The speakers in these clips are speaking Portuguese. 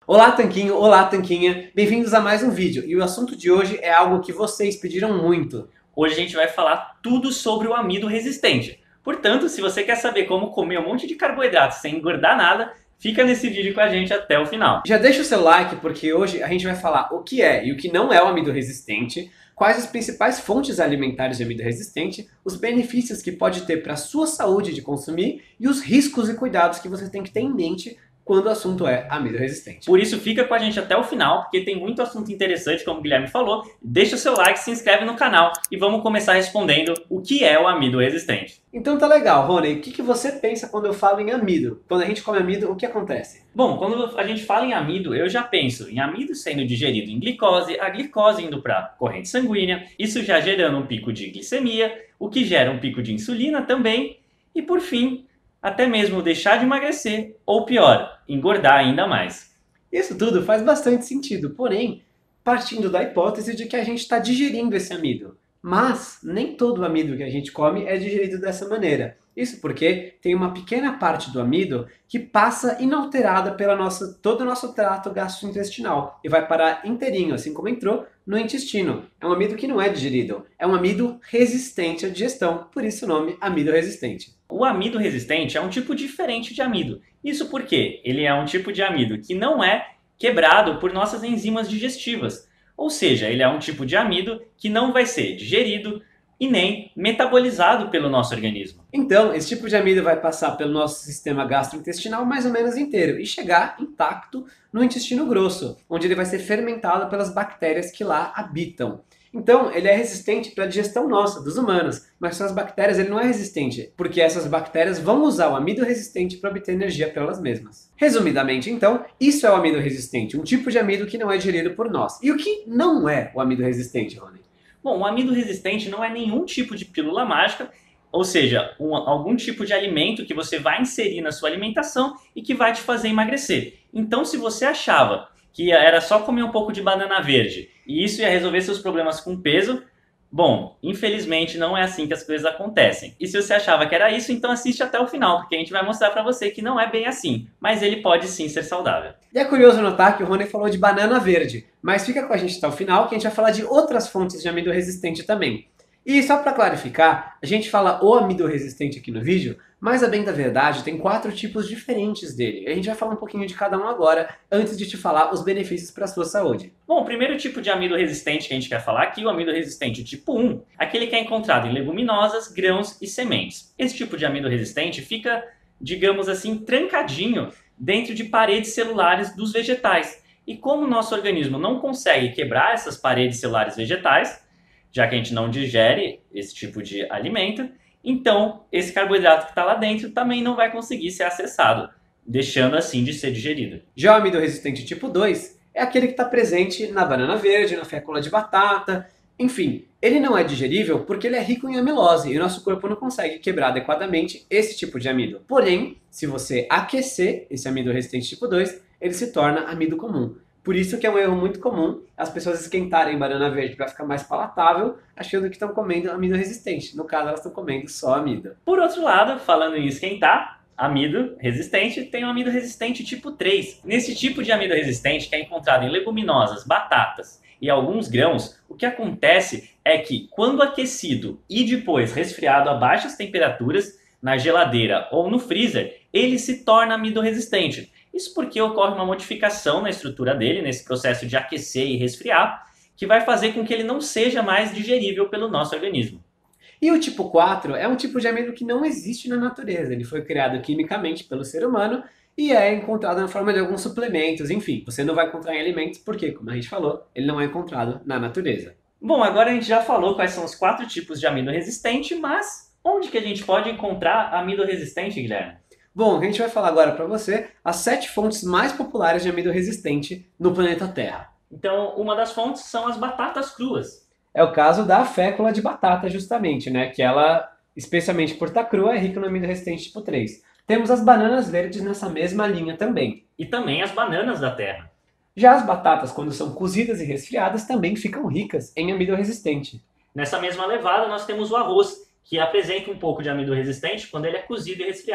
Olá Tanquinho, olá Tanquinha, bem-vindos a mais um vídeo e o assunto de hoje é algo que vocês pediram muito. Hoje a gente vai falar tudo sobre o amido resistente. Portanto, se você quer saber como comer um monte de carboidrato sem engordar nada, fica nesse vídeo com a gente até o final. Já deixa o seu like porque hoje a gente vai falar o que é e o que não é o amido resistente, quais as principais fontes alimentares de amido resistente, os benefícios que pode ter para a sua saúde de consumir e os riscos e cuidados que você tem que ter em mente quando o assunto é amido resistente. Por isso fica com a gente até o final, porque tem muito assunto interessante, como o Guilherme falou. Deixa o seu like, se inscreve no canal e vamos começar respondendo o que é o amido resistente. Então tá legal, Rony, o que você pensa quando eu falo em amido? Quando a gente come amido, o que acontece? Bom, quando a gente fala em amido, eu já penso em amido sendo digerido em glicose, a glicose indo para a corrente sanguínea, isso já gerando um pico de glicemia, o que gera um pico de insulina também, e por fim, até mesmo deixar de emagrecer, ou pior, engordar ainda mais. Isso tudo faz bastante sentido, porém, partindo da hipótese de que a gente está digerindo esse amido. Mas nem todo o amido que a gente come é digerido dessa maneira. Isso porque tem uma pequena parte do amido que passa inalterada pela todo o nosso trato gastrointestinal e vai parar inteirinho, assim como entrou, no intestino. É um amido que não é digerido, é um amido resistente à digestão, por isso o nome amido resistente. O amido resistente é um tipo diferente de amido. Isso porque ele é um tipo de amido que não é quebrado por nossas enzimas digestivas. Ou seja, ele é um tipo de amido que não vai ser digerido e nem metabolizado pelo nosso organismo. Então, esse tipo de amido vai passar pelo nosso sistema gastrointestinal mais ou menos inteiro e chegar intacto no intestino grosso, onde ele vai ser fermentado pelas bactérias que lá habitam. Então, ele é resistente para a digestão nossa, dos humanos, mas para as bactérias ele não é resistente, porque essas bactérias vão usar o amido resistente para obter energia pelas mesmas. Resumidamente, então, isso é o amido resistente, um tipo de amido que não é digerido por nós. E o que não é o amido resistente, Rony? Bom, o amido resistente não é nenhum tipo de pílula mágica, ou seja, algum tipo de alimento que você vai inserir na sua alimentação e que vai te fazer emagrecer. Então, se você achava que era só comer um pouco de banana verde e isso ia resolver seus problemas com peso, bom, infelizmente não é assim que as coisas acontecem. E se você achava que era isso, então assiste até o final, porque a gente vai mostrar pra você que não é bem assim, mas ele pode sim ser saudável. E é curioso notar que o Rony falou de banana verde, mas fica com a gente até o final que a gente vai falar de outras fontes de amido resistente também. E só para clarificar, a gente fala o amido resistente aqui no vídeo, mas a bem da verdade tem 4 tipos diferentes dele. A gente vai falar um pouquinho de cada um agora, antes de te falar os benefícios para a sua saúde. Bom, o primeiro tipo de amido resistente que a gente quer falar aqui, o amido resistente tipo 1, aquele que é encontrado em leguminosas, grãos e sementes. Esse tipo de amido resistente fica, digamos assim, trancadinho dentro de paredes celulares dos vegetais. E como o nosso organismo não consegue quebrar essas paredes celulares vegetais, já que a gente não digere esse tipo de alimento, então esse carboidrato que está lá dentro também não vai conseguir ser acessado, deixando assim de ser digerido. Já o amido resistente tipo 2 é aquele que está presente na banana verde, na fécula de batata, enfim, ele não é digerível porque ele é rico em amilose e o nosso corpo não consegue quebrar adequadamente esse tipo de amido. Porém, se você aquecer esse amido resistente tipo 2, ele se torna amido comum. Por isso que é um erro muito comum as pessoas esquentarem banana verde para ficar mais palatável, achando que estão comendo amido resistente. No caso, elas estão comendo só amido. Por outro lado, falando em esquentar, amido resistente, tem o amido resistente tipo 3. Nesse tipo de amido resistente, que é encontrado em leguminosas, batatas e alguns grãos, o que acontece é que quando aquecido e depois resfriado a baixas temperaturas, na geladeira ou no freezer, ele se torna amido resistente. Isso porque ocorre uma modificação na estrutura dele, nesse processo de aquecer e resfriar, que vai fazer com que ele não seja mais digerível pelo nosso organismo. E o tipo 4 é um tipo de amido que não existe na natureza. Ele foi criado quimicamente pelo ser humano e é encontrado na forma de alguns suplementos. Enfim, você não vai encontrar em alimentos porque, como a gente falou, ele não é encontrado na natureza. Bom, agora a gente já falou quais são os 4 tipos de amido resistente, mas onde que a gente pode encontrar amido resistente, Guilherme? Bom, a gente vai falar agora para você as 7 fontes mais populares de amido resistente no planeta Terra. Então, uma das fontes são as batatas cruas. É o caso da fécula de batata, justamente, né? Que ela, especialmente por estar crua, é rica no amido resistente tipo 3. Temos as bananas verdes nessa mesma linha também. E também as bananas da terra. Já as batatas, quando são cozidas e resfriadas, também ficam ricas em amido resistente. Nessa mesma levada, nós temos o arroz, que apresenta um pouco de amido resistente quando ele é cozido e resfriado.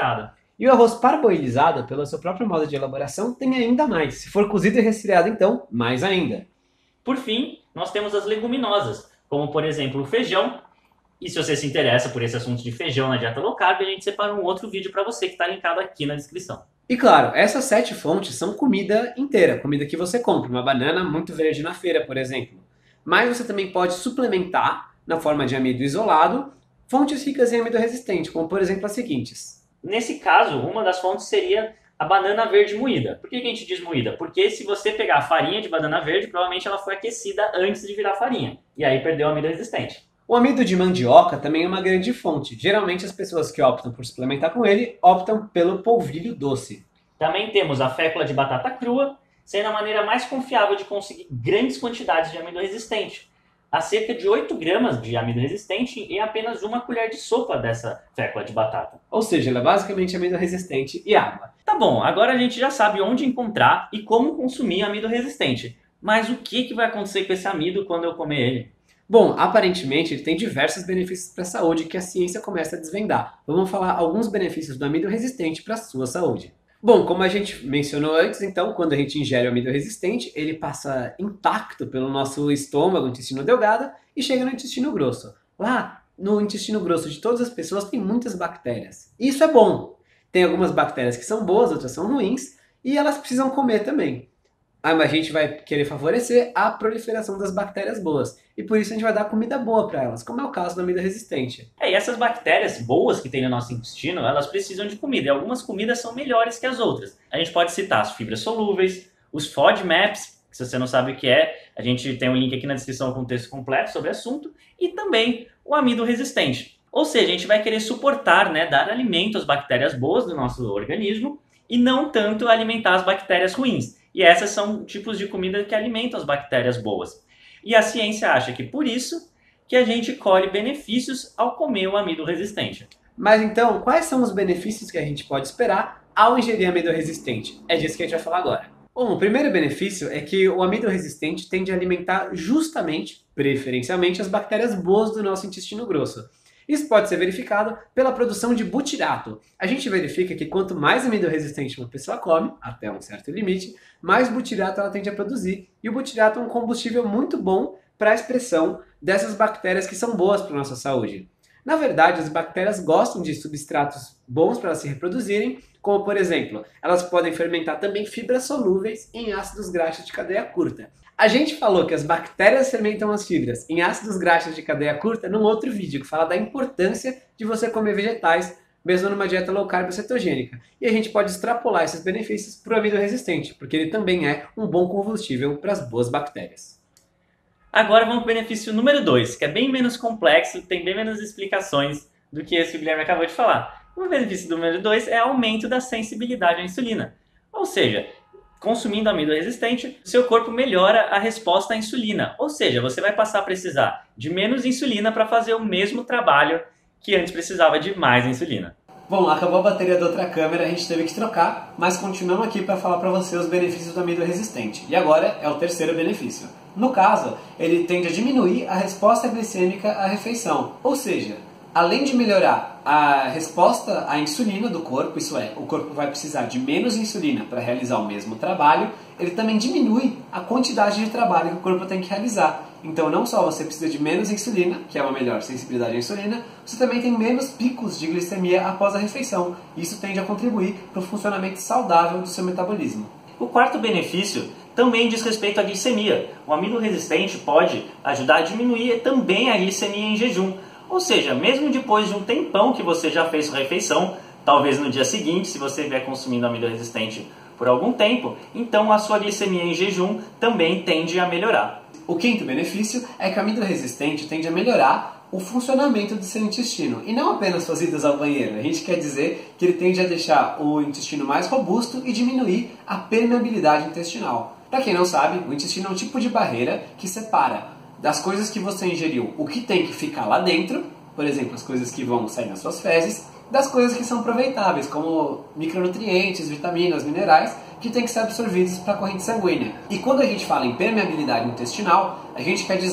E o arroz parboilizado, pelo seu próprio modo de elaboração, tem ainda mais. Se for cozido e resfriado, então, mais ainda. Por fim, nós temos as leguminosas, como por exemplo o feijão. E se você se interessa por esse assunto de feijão na dieta low carb, a gente separou um outro vídeo para você que está linkado aqui na descrição. E claro, essas 7 fontes são comida inteira, comida que você compra, uma banana muito verde na feira, por exemplo. Mas você também pode suplementar, na forma de amido isolado, fontes ricas em amido resistente, como por exemplo as seguintes. Nesse caso, uma das fontes seria a banana verde moída. Por que a gente diz moída? Porque se você pegar a farinha de banana verde, provavelmente ela foi aquecida antes de virar farinha. E aí perdeu o amido resistente. O amido de mandioca também é uma grande fonte. Geralmente as pessoas que optam por suplementar com ele optam pelo polvilho doce. Também temos a fécula de batata crua, sendo a maneira mais confiável de conseguir grandes quantidades de amido resistente. Há cerca de 8 gramas de amido resistente em apenas uma colher de sopa dessa fécula de batata. Ou seja, ela é basicamente amido resistente e água. Tá bom, agora a gente já sabe onde encontrar e como consumir amido resistente. Mas o que vai acontecer com esse amido quando eu comer ele? Bom, aparentemente ele tem diversos benefícios para a saúde que a ciência começa a desvendar. Vamos falar alguns benefícios do amido resistente para a sua saúde. Bom, como a gente mencionou antes, então, quando a gente ingere o amido resistente, ele passa intacto pelo nosso estômago, intestino delgado, e chega no intestino grosso. Lá, no intestino grosso de todas as pessoas, tem muitas bactérias. Isso é bom. Tem algumas bactérias que são boas, outras são ruins, e elas precisam comer também. A gente vai querer favorecer a proliferação das bactérias boas. E por isso a gente vai dar comida boa para elas, como é o caso do amido resistente. E essas bactérias boas que tem no nosso intestino, elas precisam de comida. E algumas comidas são melhores que as outras. A gente pode citar as fibras solúveis, os FODMAPs, que se você não sabe o que é, a gente tem um link aqui na descrição com um texto completo sobre o assunto, e também o amido resistente. Ou seja, a gente vai querer suportar, dar alimento às bactérias boas do nosso organismo e não tanto alimentar as bactérias ruins. E essas são tipos de comida que alimentam as bactérias boas. E a ciência acha que por isso que a gente colhe benefícios ao comer o amido resistente. Mas então, quais são os benefícios que a gente pode esperar ao ingerir amido resistente? É disso que a gente vai falar agora. Bom, o primeiro benefício é que o amido resistente tende a alimentar justamente, preferencialmente, as bactérias boas do nosso intestino grosso. Isso pode ser verificado pela produção de butirato. A gente verifica que quanto mais amido resistente uma pessoa come, até um certo limite, mais butirato ela tende a produzir. E o butirato é um combustível muito bom para a expressão dessas bactérias que são boas para a nossa saúde. Na verdade, as bactérias gostam de substratos bons para elas se reproduzirem, como por exemplo, elas podem fermentar também fibras solúveis em ácidos graxos de cadeia curta. A gente falou que as bactérias fermentam as fibras em ácidos graxos de cadeia curta num outro vídeo que fala da importância de você comer vegetais, mesmo numa dieta low carb cetogênica. E a gente pode extrapolar esses benefícios para o amido resistente, porque ele também é um bom combustível para as boas bactérias. Agora vamos para o benefício número 2, que é bem menos complexo, tem bem menos explicações do que esse que o Guilherme acabou de falar. O benefício número 2 é aumento da sensibilidade à insulina. Ou seja, consumindo amido resistente, seu corpo melhora a resposta à insulina. Ou seja, você vai passar a precisar de menos insulina para fazer o mesmo trabalho que antes precisava de mais insulina. Bom, acabou a bateria da outra câmera, a gente teve que trocar, mas continuamos aqui para falar para você os benefícios do amido resistente. E agora é o terceiro benefício. No caso, ele tende a diminuir a resposta glicêmica à refeição. Ou seja, além de melhorar a resposta à insulina do corpo, isso é, o corpo vai precisar de menos insulina para realizar o mesmo trabalho, ele também diminui a quantidade de trabalho que o corpo tem que realizar. Então não só você precisa de menos insulina, que é uma melhor sensibilidade à insulina, você também tem menos picos de glicemia após a refeição. Isso tende a contribuir para o funcionamento saudável do seu metabolismo. O quarto benefício também diz respeito à glicemia. O amido resistente pode ajudar a diminuir também a glicemia em jejum. Ou seja, mesmo depois de um tempão que você já fez sua refeição, talvez no dia seguinte, se você estiver consumindo amido resistente por algum tempo, então a sua glicemia em jejum também tende a melhorar. O quinto benefício é que o amido resistente tende a melhorar o funcionamento do seu intestino, e não apenas suas idas ao banheiro. A gente quer dizer que ele tende a deixar o intestino mais robusto e diminuir a permeabilidade intestinal. Para quem não sabe, o intestino é um tipo de barreira que separa das coisas que você ingeriu o que tem que ficar lá dentro, por exemplo, as coisas que vão sair nas suas fezes, das coisas que são aproveitáveis, como micronutrientes, vitaminas, minerais, que têm que ser absorvidos para a corrente sanguínea. E quando a gente fala em permeabilidade intestinal, a gente quer dizer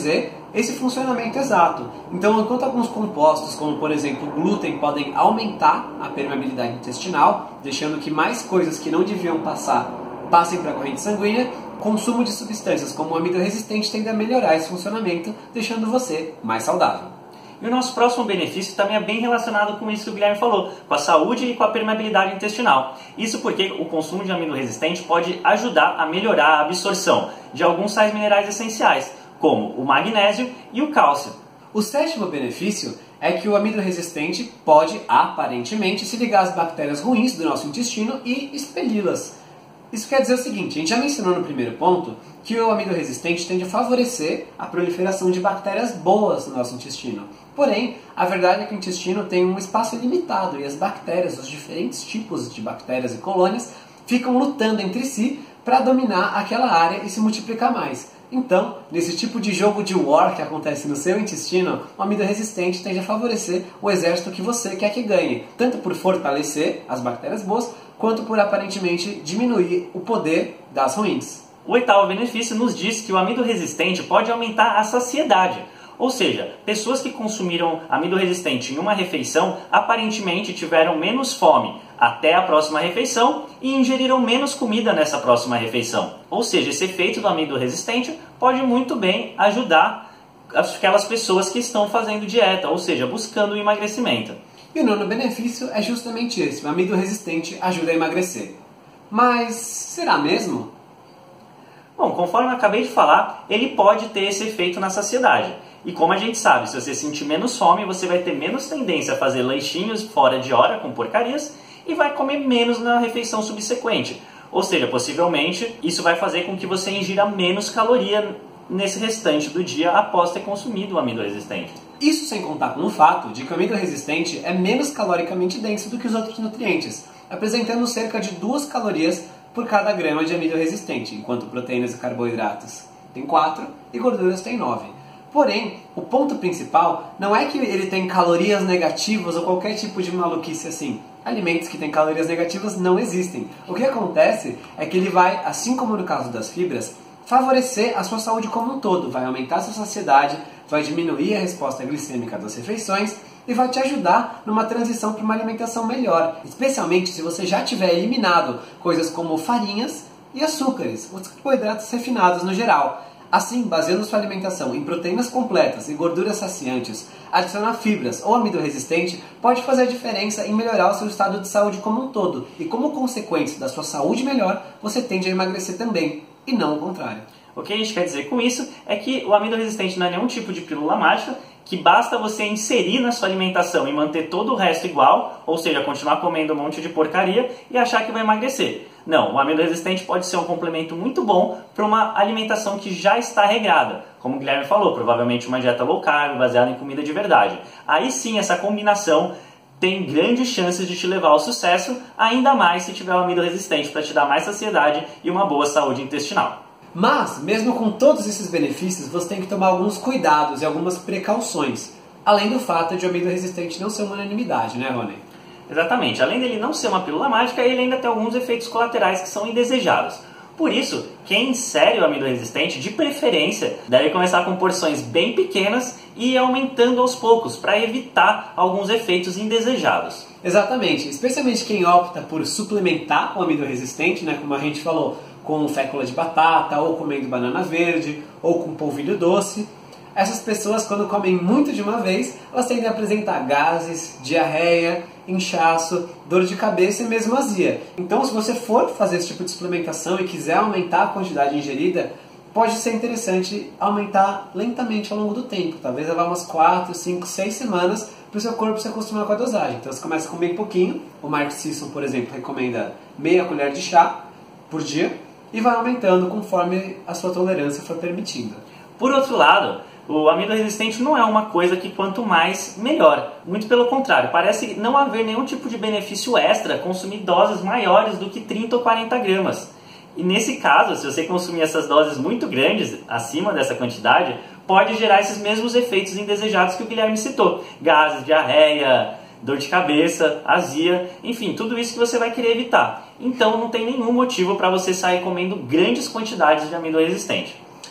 esse funcionamento exato. Então, enquanto alguns compostos, como por exemplo o glúten, podem aumentar a permeabilidade intestinal, deixando que mais coisas que não deviam passem para a corrente sanguínea, o consumo de substâncias como o amido resistente tende a melhorar esse funcionamento, deixando você mais saudável. E o nosso próximo benefício também é bem relacionado com isso que o Guilherme falou, com a saúde e com a permeabilidade intestinal. Isso porque o consumo de amido resistente pode ajudar a melhorar a absorção de alguns sais minerais essenciais, como o magnésio e o cálcio. O sétimo benefício é que o amido resistente pode, aparentemente, se ligar às bactérias ruins do nosso intestino e expeli-las. Isso quer dizer o seguinte, a gente já mencionou no primeiro ponto que o amido resistente tende a favorecer a proliferação de bactérias boas no nosso intestino. Porém, a verdade é que o intestino tem um espaço limitado e as bactérias, os diferentes tipos de bactérias e colônias, ficam lutando entre si para dominar aquela área e se multiplicar mais. Então, nesse tipo de jogo de war que acontece no seu intestino, o amido resistente tende a favorecer o exército que você quer que ganhe, tanto por fortalecer as bactérias boas, quanto por aparentemente diminuir o poder das ruins. O oitavo benefício nos diz que o amido resistente pode aumentar a saciedade. Ou seja, pessoas que consumiram amido resistente em uma refeição aparentemente tiveram menos fome até a próxima refeição e ingeriram menos comida nessa próxima refeição. Ou seja, esse efeito do amido resistente pode muito bem ajudar aquelas pessoas que estão fazendo dieta, ou seja, buscando o emagrecimento. E o nono benefício é justamente esse, o amido resistente ajuda a emagrecer. Mas será mesmo? Bom, conforme eu acabei de falar, ele pode ter esse efeito na saciedade. E como a gente sabe, se você sentir menos fome, você vai ter menos tendência a fazer lanchinhos fora de hora com porcarias e vai comer menos na refeição subsequente. Ou seja, possivelmente isso vai fazer com que você ingira menos caloria nesse restante do dia após ter consumido o amido resistente. Isso sem contar com o fato de que o amido resistente é menos caloricamente denso do que os outros nutrientes, apresentando cerca de 2 calorias por cada grama de amido resistente, enquanto proteínas e carboidratos tem 4 e gorduras tem 9. Porém, o ponto principal não é que ele tem calorias negativas ou qualquer tipo de maluquice assim. Alimentos que têm calorias negativas não existem. O que acontece é que ele vai, assim como no caso das fibras, favorecer a sua saúde como um todo, vai aumentar a sua saciedade, vai diminuir a resposta glicêmica das refeições e vai te ajudar numa transição para uma alimentação melhor, especialmente se você já tiver eliminado coisas como farinhas e açúcares, os carboidratos refinados no geral. Assim, baseando sua alimentação em proteínas completas e gorduras saciantes, adicionar fibras ou amido resistente pode fazer a diferença em melhorar o seu estado de saúde como um todo. E como consequência da sua saúde melhor, você tende a emagrecer também, e não o contrário. O que a gente quer dizer com isso é que o amido resistente não é nenhum tipo de pílula mágica, que basta você inserir na sua alimentação e manter todo o resto igual, ou seja, continuar comendo um monte de porcaria e achar que vai emagrecer. Não, o amido resistente pode ser um complemento muito bom para uma alimentação que já está regrada. Como o Guilherme falou, provavelmente uma dieta low carb, baseada em comida de verdade. Aí sim, essa combinação tem grandes chances de te levar ao sucesso, ainda mais se tiver o amido resistente para te dar mais saciedade e uma boa saúde intestinal. Mas, mesmo com todos esses benefícios, você tem que tomar alguns cuidados e algumas precauções. Além do fato de o amido resistente não ser uma unanimidade, né, Rony? Exatamente. Além dele não ser uma pílula mágica, ele ainda tem alguns efeitos colaterais que são indesejados. Por isso, quem insere o amido resistente, de preferência, deve começar com porções bem pequenas e ir aumentando aos poucos, para evitar alguns efeitos indesejados. Exatamente. Especialmente quem opta por suplementar o amido resistente, né, como a gente falou, com fécula de batata, ou comendo banana verde, ou com polvilho doce. Essas pessoas, quando comem muito de uma vez, elas tendem a apresentar gases, diarreia, inchaço, dor de cabeça e mesmo azia. Então, se você for fazer esse tipo de suplementação e quiser aumentar a quantidade ingerida, pode ser interessante aumentar lentamente ao longo do tempo. Talvez levar umas 4, 5, 6 semanas para o seu corpo se acostumar com a dosagem. Então, você começa com bem pouquinho. O Mark Sisson, por exemplo, recomenda meia colher de chá por dia e vai aumentando conforme a sua tolerância for permitindo. Por outro lado, o amido resistente não é uma coisa que quanto mais, melhor. Muito pelo contrário, parece não haver nenhum tipo de benefício extra consumir doses maiores do que 30 ou 40 gramas. E nesse caso, se você consumir essas doses muito grandes, acima dessa quantidade, pode gerar esses mesmos efeitos indesejados que o Guilherme citou. Gases, diarreia, dor de cabeça, azia, enfim, tudo isso que você vai querer evitar. Então não tem nenhum motivo para você sair comendo grandes quantidades de amido resistente.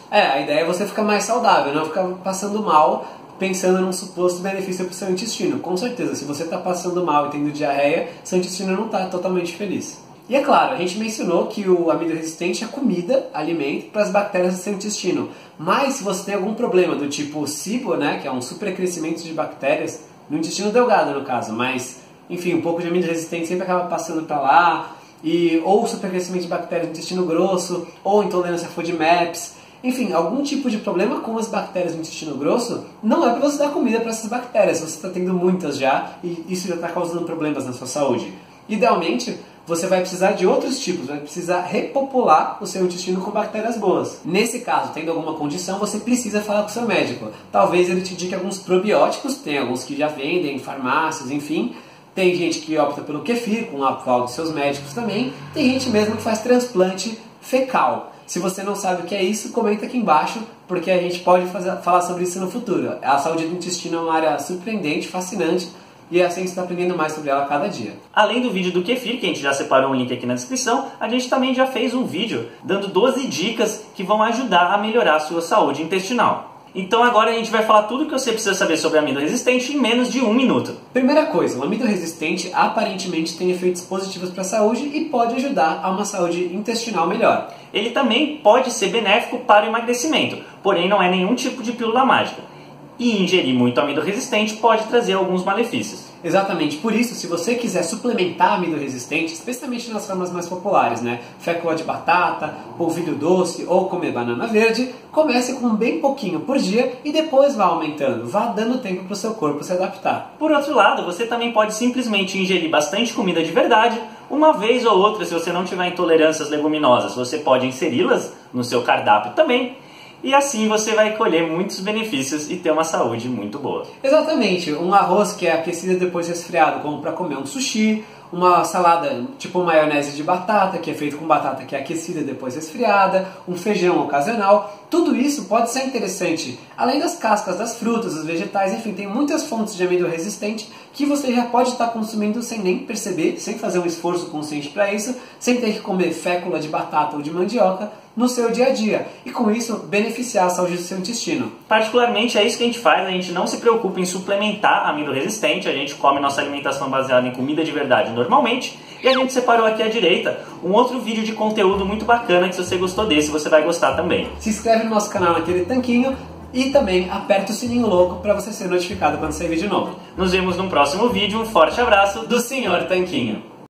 A ideia é você ficar mais saudável, não ficar passando mal pensando num suposto benefício para o seu intestino. Com certeza, se você está passando mal e tendo diarreia, seu intestino não está totalmente feliz. E é claro, a gente mencionou que o amido resistente é comida, alimento para as bactérias do seu intestino. Mas se você tem algum problema do tipo SIBO, né, que é um supercrescimento de bactérias, no intestino delgado no caso, mas enfim, um pouco de amido resistente sempre acaba passando para lá, ou supercrescimento de bactérias no intestino grosso, ou intolerância a FODMAPs, enfim, algum tipo de problema com as bactérias no intestino grosso, não é para você dar comida para essas bactérias, você está tendo muitas já e isso já está causando problemas na sua saúde. Idealmente, você vai precisar de outros tipos, vai precisar repopular o seu intestino com bactérias boas. Nesse caso, tendo alguma condição, você precisa falar com o seu médico. Talvez ele te indique alguns probióticos, tem alguns que já vendem em farmácias, enfim. Tem gente que opta pelo kefir, com o aval dos seus médicos também. Tem gente mesmo que faz transplante fecal. Se você não sabe o que é isso, comenta aqui embaixo, porque a gente pode falar sobre isso no futuro. A saúde do intestino é uma área surpreendente, fascinante, e a ciência está aprendendo mais sobre ela a cada dia. Além do vídeo do kefir, que a gente já separou um link aqui na descrição, a gente também já fez um vídeo dando 12 dicas que vão ajudar a melhorar a sua saúde intestinal. Então agora a gente vai falar tudo o que você precisa saber sobre amido resistente em menos de 1 minuto. Primeira coisa, o amido resistente aparentemente tem efeitos positivos para a saúde e pode ajudar a uma saúde intestinal melhor. Ele também pode ser benéfico para o emagrecimento, porém não é nenhum tipo de pílula mágica. E ingerir muito amido resistente pode trazer alguns malefícios. Exatamente, por isso, se você quiser suplementar amido resistente, especialmente nas formas mais populares, né? Fécula de batata, polvilho doce ou comer banana verde, comece com bem pouquinho por dia e depois vá aumentando, vá dando tempo para o seu corpo se adaptar. Por outro lado, você também pode simplesmente ingerir bastante comida de verdade, uma vez ou outra, se você não tiver intolerâncias leguminosas, você pode inseri-las no seu cardápio também. E assim você vai colher muitos benefícios e ter uma saúde muito boa. Exatamente, um arroz que é aquecido e depois resfriado, como para comer um sushi, uma salada tipo maionese de batata, que é feito com batata que é aquecida e depois resfriada, um feijão ocasional, tudo isso pode ser interessante. Além das cascas das frutas, dos vegetais, enfim, tem muitas fontes de amido resistente que você já pode estar consumindo sem nem perceber, sem fazer um esforço consciente para isso, sem ter que comer fécula de batata ou de mandioca no seu dia a dia, e com isso beneficiar a saúde do seu intestino. Particularmente é isso que a gente faz, a gente não se preocupa em suplementar amido resistente, a gente come nossa alimentação baseada em comida de verdade normalmente, e a gente separou aqui à direita um outro vídeo de conteúdo muito bacana que se você gostou desse, você vai gostar também. Se inscreve no nosso canal naquele tanquinho e também aperta o sininho louco para você ser notificado quando sair vídeo novo. Nos vemos no próximo vídeo, um forte abraço do Sr. Tanquinho.